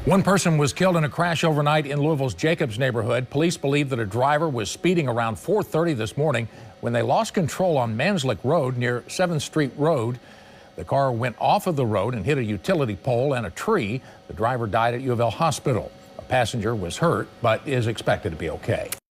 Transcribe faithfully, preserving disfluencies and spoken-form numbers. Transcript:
One person was killed in a crash overnight in Louisville's Jacobs neighborhood. Police believe that a driver was speeding around four thirty this morning when they lost control on Manslick Road near seventh Street Road. The car went off of the road and hit a utility pole and a tree. The driver died at U of L Hospital. A passenger was hurt but is expected to be okay.